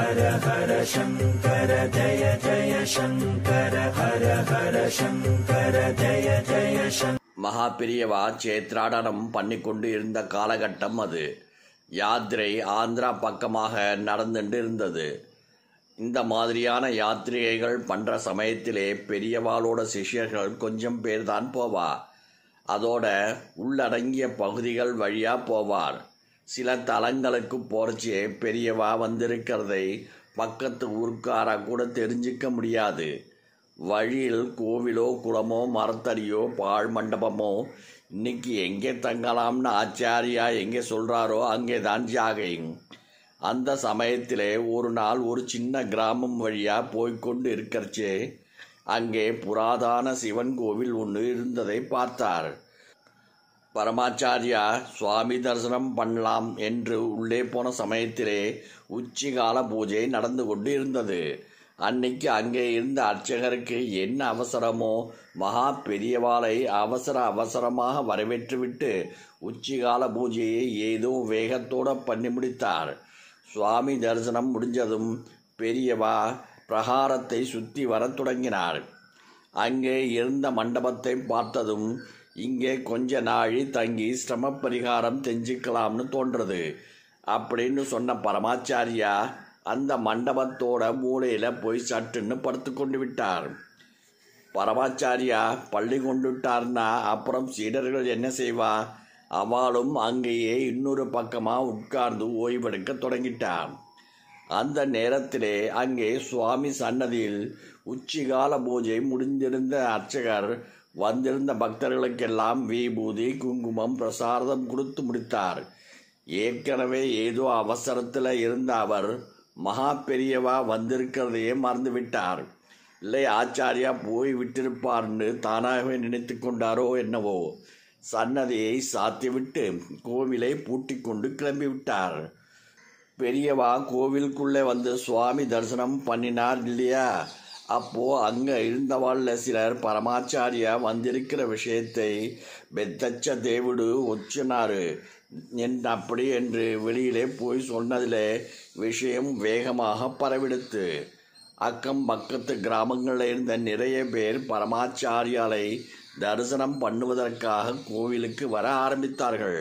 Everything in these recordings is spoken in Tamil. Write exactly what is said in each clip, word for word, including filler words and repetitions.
ஹர ஹர சங்கர ஜய ஜய சங்கர ஹர ஹர சங்கர ஜய ஜய சங்கர. மகா பெரியவா சேத்ராடனம் பண்ணி கொண்டு இருந்த காலகட்டம் அது. யாத்திரை ஆந்திரா பக்கமாக நடந்துட்டு இருந்தது. இந்த மாதிரியான யாத்திரைகள் பண்ணுற சமயத்திலே பெரியவாளோட சிஷ்யர்கள் கொஞ்சம் பேர் தான் போவா. அதோட உள்ளடங்கிய பகுதிகள் வழியாக போவார். சில தலங்களுக்கு போகிறச்சே பெரியவா வந்திருக்கிறதை பக்கத்து ஊருக்காரா கூட தெரிஞ்சிக்க முடியாது. வழியில் கோவிலோ குளமோ மரத்தடியோ பாழ் மண்டபமோ இன்னைக்கு எங்கே தங்கலாம்னு ஆச்சாரியா எங்கே சொல்கிறாரோ அங்கே தான் ஜாகையும். அந்த சமயத்திலே ஒரு நாள் ஒரு சின்ன கிராமம் வழியாக போய்கொண்டு இருக்கிறச்சே அங்கே புராதான சிவன் கோவில் ஒன்று இருந்ததை பார்த்தார். பரமாச்சாரியா சுவாமி தரிசனம் பண்ணலாம் என்று உள்ளே போன சமயத்திலே உச்சிகால பூஜை நடந்து கொண்டு இருந்தது. அன்னைக்கு அங்கே இருந்த அர்ச்சகருக்கு என்ன அவசரமோ மகா பெரியவாளை அவசர அவசரமாக வரவேற்றுவிட்டு உச்சிகால பூஜையை ஏதோ வேகத்தோடு பண்ணி முடித்தார். சுவாமி தரிசனம் முடிஞ்சதும் பெரியவா பிரகாரத்தை சுற்றி வரத் தொடங்கினார். அங்கே இருந்த மண்டபத்தை பார்த்ததும் இங்கே கொஞ்ச நாழி தங்கி சிரம பரிகாரம் செஞ்சுக்கலாம்னு தோன்றது அப்படின்னு சொன்ன பரமாச்சாரியா அந்த மண்டபத்தோட மூலையில் போய் சட்டுன்னு படுத்து கொண்டு விட்டார். பரமாச்சாரியா பள்ளி கொண்டுட்டார்னா அப்புறம் சீடர்கள் என்ன செய்வா? அவளும் அங்கேயே இன்னொரு பக்கமாக உட்கார்ந்து ஓய்வெடுக்க தொடங்கிட்டார். அந்த நேரத்திலே அங்கே சுவாமி சன்னதியில் உச்சிகால பூஜை முடிந்திருந்த அர்ச்சகர் வந்திருந்த பக்தர்களுக்கெல்லாம் விபூதி குங்குமம் பிரசாதம் கொடுத்து முடித்தார். ஏற்கனவே ஏதோ அவசரத்தில் இருந்த அவர் மகா பெரியவா வந்திருக்கிறதையே மறந்துவிட்டார். இல்லை ஆச்சாரியா போய் விட்டிருப்பார்னு தானாகவே நினைத்து கொண்டாரோ என்னவோ. சன்னதியை சாத்திவிட்டு கோவிலை பூட்டி கொண்டு கிளம்பிவிட்டார். பெரியவா கோவிலுக்குள்ளே வந்து சுவாமி தரிசனம் பண்ணினார் இல்லையா? அப்போ அங்கே இருந்தவாழ்ல சிலர் பரமாச்சாரியா வந்திருக்கிற விஷயத்தை பெத்தச்ச தேவுடு ஒச்சினாரு என் அப்படி என்று வெளியிலே போய் சொன்னதில் விஷயம் வேகமாக பரவிடுத்து. அக்கம் பக்கத்து கிராமங்களில் இருந்த நிறைய பேர் பரமாச்சாரியாலை தரிசனம் பண்ணுவதற்காக கோவிலுக்கு வர ஆரம்பித்தார்கள்.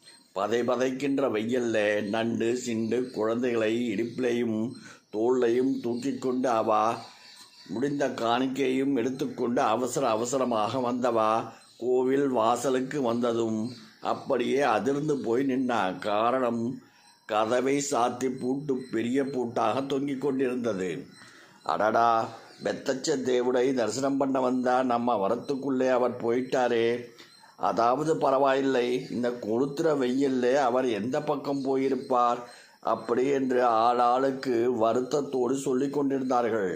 பதை பதைக்கின்ற வெயில்ல நண்டு சிண்டு குழந்தைகளை இடுப்பிலையும் தோளையும் தூக்கி கொண்டு அவா முடிந்த காணிக்கையும் எடுத்துக்கொண்டு அவசர அவசரமாக வந்தவா கோவில் வாசலுக்கு வந்ததும் அப்படியே அதிர்ந்து போய் நின்னா. காரணம், கதவை சாத்தி பூட்டு பெரிய பூட்டாக தொங்கிக் கொண்டிருந்தது. அடடா, பெத்தச்ச தேவுடை தரிசனம் பண்ண வந்தா நம்ம வரத்துக்குள்ளே அவர் போயிட்டாரே. அதாவது பரவாயில்லை, இந்த கொளுத்துற வெயில்ல அவர் எந்த பக்கம் போயிருப்பார் அப்படி என்று ஆளாளுக்கு வருத்தத்தோடு சொல்லி கொண்டிருந்தார்கள்.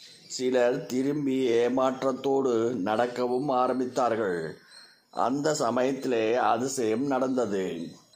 சிலர் திரும்பி ஏமாற்றத்தோடு நடக்கவும் ஆரம்பித்தார்கள். அந்த சமயத்திலே அதிசயம் நடந்தது.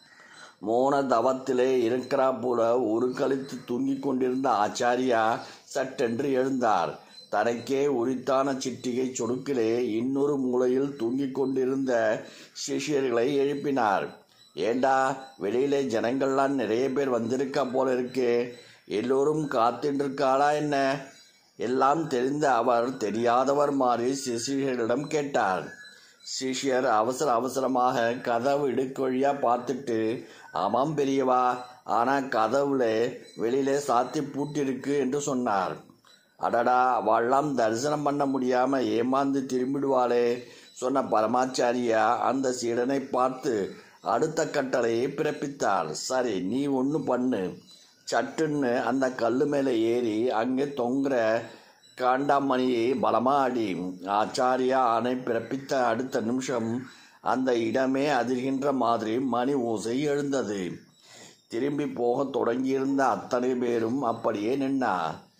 மோன தவத்திலே இருக்கிறா போல ஒரு கழித்து தூங்கிக் கொண்டிருந்த ஆச்சாரியா சட்டென்று எழுந்தார். தனக்கே உரித்தான சிட்டிகை சொடுக்கிலே இன்னொரு மூலையில் தூங்கிக் கொண்டிருந்த சிஷியர்களை எழுப்பினார். ஏண்டா, வெளியிலே ஜனங்கள்லாம் நிறைய பேர் வந்திருக்கா போல இருக்கே, எல்லோரும் காத்துருக்காளா என்ன? எல்லாம் தெரிந்த அவர் தெரியாதவர் மாறி சிஷியர்களிடம் கேட்டார். சிஷியர் அவசர அவசரமாக கதவு இடுக்கு வழியா பார்த்துட்டு, ஆமாம் பெரியவா, ஆனால் கதவுல வெளியிலே சாத்தி பூட்டிருக்கு என்று சொன்னார். அடடா, அவள்லாம் தரிசனம் பண்ண முடியாம ஏமாந்து திரும்பிடுவாளே சொன்ன பரமாச்சாரியா அந்த சீடனை பார்த்து அடுத்த கட்டளையை பிறப்பித்தார். சரி, நீ ஒன்று பண்ணு. சட்டுன்னு அந்த கல்லு மேலே ஏறி அங்கே தொங்குற காண்டாமணியை பலமாக அடி. ஆச்சாரியா ஆணை பிறப்பித்த அடுத்த நிமிஷம் அந்த இடமே அதிர்கின்ற மாதிரி மணி ஓசை எழுந்தது. திரும்பி போக தொடங்கியிருந்த அத்தனை பேரும் அப்படியே நின்னா.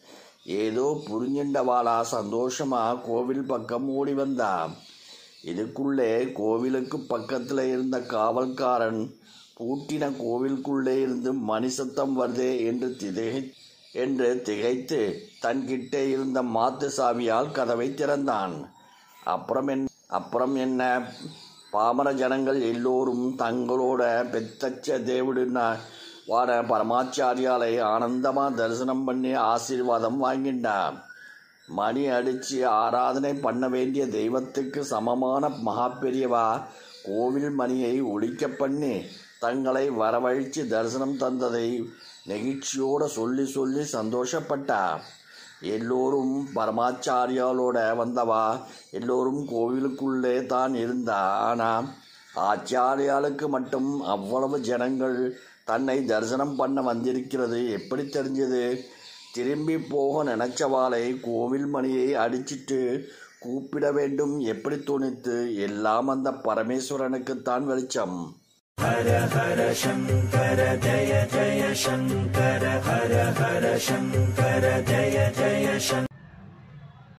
ஏதோ புரிஞ்சின்றவாளா சந்தோஷமா கோவில் பக்கம் ஓடி வந்தா. இதுக்குள்ளே கோவிலுக்கு பக்கத்தில் இருந்த காவல்காரன் பூட்டின கோவிலுக்குள்ளே இருந்து மணி சத்தம் வருதே என்று திகை என்று திகைத்து தன்கிட்டே இருந்த மாத்து சாவியால் கதவை திறந்தான். அப்புறம் என் அப்புறம் என்ன பாமர ஜனங்கள் எல்லோரும் தங்களோட பெத்தச்ச தேவுடுனா வர பரமாச்சாரியாலை ஆனந்தமாக தரிசனம் பண்ணி ஆசீர்வாதம் வாங்கிட்டான். மணி அடித்து ஆராதனை பண்ண வேண்டிய தெய்வத்துக்கு சமமான மகா பெரியவா கோவில் மணியை ஒலிக்க பண்ணி தங்களை வரவழைச்சு தரிசனம் தந்ததை நெகிழ்ச்சியோடு சொல்லி சொல்லி சந்தோஷப்பட்டா. எல்லோரும் பரமாச்சாரியாலோட வந்தவா எல்லோரும் கோவிலுக்குள்ளே தான் இருந்தா. ஆனால் ஆச்சாரியாளுக்கு மட்டும் அவ்வளவு ஜனங்கள் தன்னை தரிசனம் பண்ண வந்திருக்கிறது எப்படி தெரிஞ்சது? திரும்பி போக நினைச்சவாளை கோவில் மணியை அடிச்சிட்டு கூப்பிட வேண்டும் எப்படி தோணித்து? எல்லாம் அந்த பரமேஸ்வரனுக்குத்தான் வெளிச்சம். ஹர ஹர சங்கர ஜய ஜய சங்கர ஹர ஹர சங்கர ஜய ஜய சங்கர.